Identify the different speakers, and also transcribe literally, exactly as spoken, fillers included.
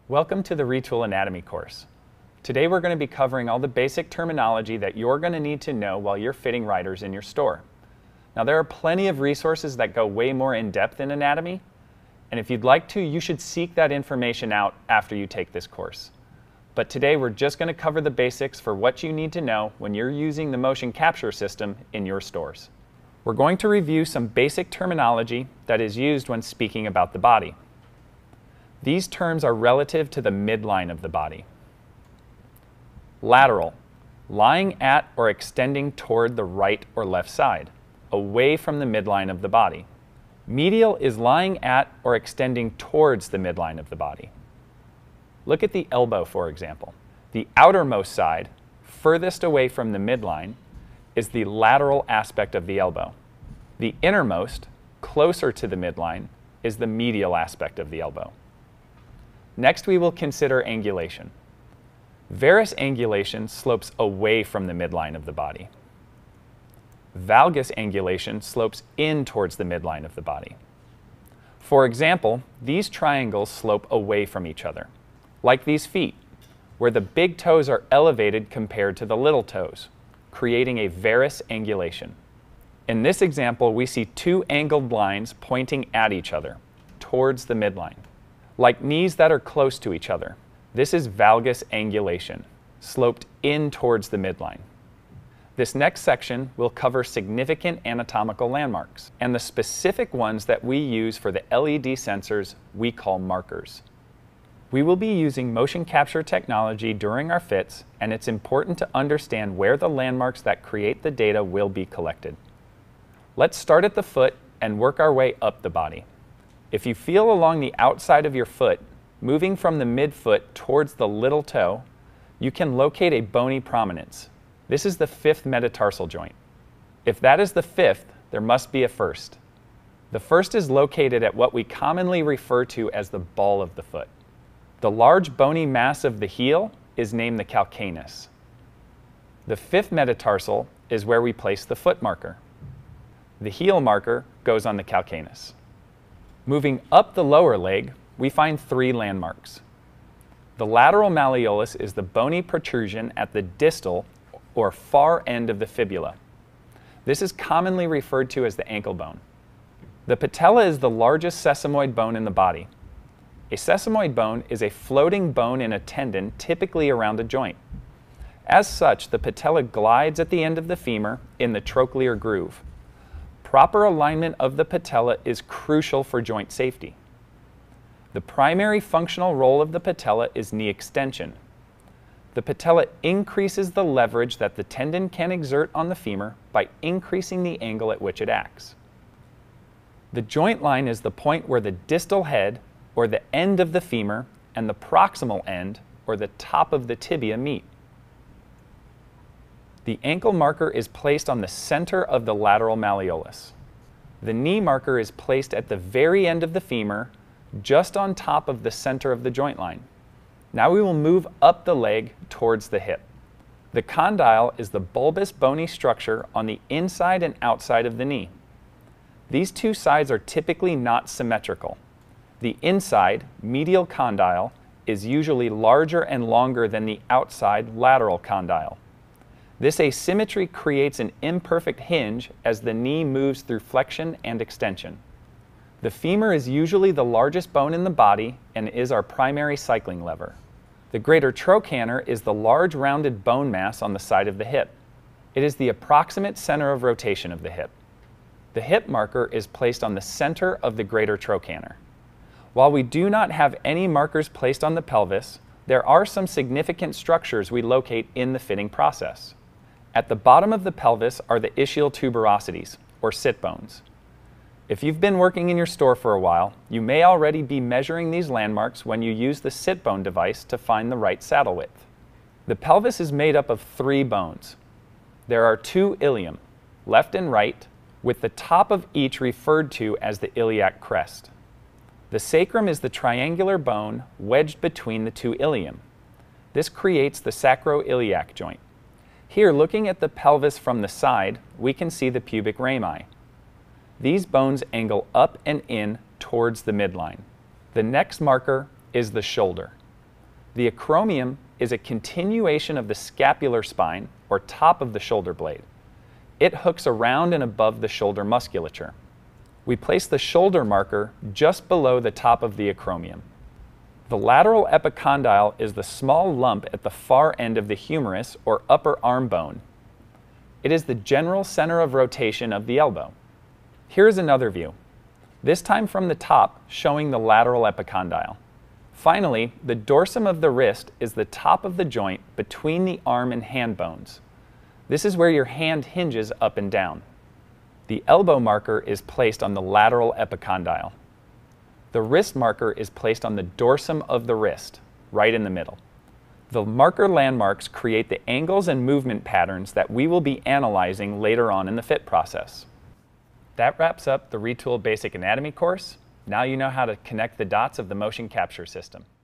Speaker 1: Welcome to the Retül Anatomy course. Today we're going to be covering all the basic terminology that you're going to need to know while you're fitting riders in your store. Now there are plenty of resources that go way more in depth in anatomy, and if you'd like to, you should seek that information out after you take this course. But today we're just going to cover the basics for what you need to know when you're using the motion capture system in your stores. We're going to review some basic terminology that is used when speaking about the body. These terms are relative to the midline of the body. Lateral, lying at or extending toward the right or left side, away from the midline of the body. Medial is lying at or extending towards the midline of the body. Look at the elbow, for example. The outermost side, furthest away from the midline, is the lateral aspect of the elbow. The innermost, closer to the midline, is the medial aspect of the elbow. Next, we will consider angulation. Varus angulation slopes away from the midline of the body. Valgus angulation slopes in towards the midline of the body. For example, these triangles slope away from each other, like these feet, where the big toes are elevated compared to the little toes, creating a varus angulation. In this example, we see two angled lines pointing at each other, towards the midline, like knees that are close to each other. This is valgus angulation, sloped in towards the midline. This next section will cover significant anatomical landmarks, and the specific ones that we use for the L E D sensors we call markers. We will be using motion capture technology during our fits, and it's important to understand where the landmarks that create the data will be collected. Let's start at the foot and work our way up the body. If you feel along the outside of your foot, moving from the midfoot towards the little toe, you can locate a bony prominence. This is the fifth metatarsal joint. If that is the fifth, there must be a first. The first is located at what we commonly refer to as the ball of the foot. The large bony mass of the heel is named the calcaneus. The fifth metatarsal is where we place the foot marker. The heel marker goes on the calcaneus. Moving up the lower leg, we find three landmarks. The lateral malleolus is the bony protrusion at the distal or far end of the fibula. This is commonly referred to as the ankle bone. The patella is the largest sesamoid bone in the body. A sesamoid bone is a floating bone in a tendon, typically around a joint. As such, the patella glides at the end of the femur in the trochlear groove. Proper alignment of the patella is crucial for joint safety. The primary functional role of the patella is knee extension. The patella increases the leverage that the tendon can exert on the femur by increasing the angle at which it acts. The joint line is the point where the distal head, or the end of the femur, and the proximal end, or the top of the tibia, meet. The ankle marker is placed on the center of the lateral malleolus. The knee marker is placed at the very end of the femur, just on top of the center of the joint line. Now we will move up the leg towards the hip. The condyle is the bulbous bony structure on the inside and outside of the knee. These two sides are typically not symmetrical. The inside, medial condyle, is usually larger and longer than the outside, lateral condyle. This asymmetry creates an imperfect hinge as the knee moves through flexion and extension. The femur is usually the largest bone in the body and is our primary cycling lever. The greater trochanter is the large rounded bone mass on the side of the hip. It is the approximate center of rotation of the hip. The hip marker is placed on the center of the greater trochanter. While we do not have any markers placed on the pelvis, there are some significant structures we locate in the fitting process. At the bottom of the pelvis are the ischial tuberosities, or sit bones. If you've been working in your store for a while, you may already be measuring these landmarks when you use the sit bone device to find the right saddle width. The pelvis is made up of three bones. There are two ilium, left and right, with the top of each referred to as the iliac crest. The sacrum is the triangular bone wedged between the two ilium. This creates the sacroiliac joint. Here, looking at the pelvis from the side, we can see the pubic rami. These bones angle up and in towards the midline. The next marker is the shoulder. The acromion is a continuation of the scapular spine, or top of the shoulder blade. It hooks around and above the shoulder musculature. We place the shoulder marker just below the top of the acromion. The lateral epicondyle is the small lump at the far end of the humerus, or upper arm bone. It is the general center of rotation of the elbow. Here is another view, this time from the top, showing the lateral epicondyle. Finally, the dorsum of the wrist is the top of the joint between the arm and hand bones. This is where your hand hinges up and down. The elbow marker is placed on the lateral epicondyle. The wrist marker is placed on the dorsum of the wrist, right in the middle. The marker landmarks create the angles and movement patterns that we will be analyzing later on in the fit process. That wraps up the Retül Basic Anatomy course. Now you know how to connect the dots of the motion capture system.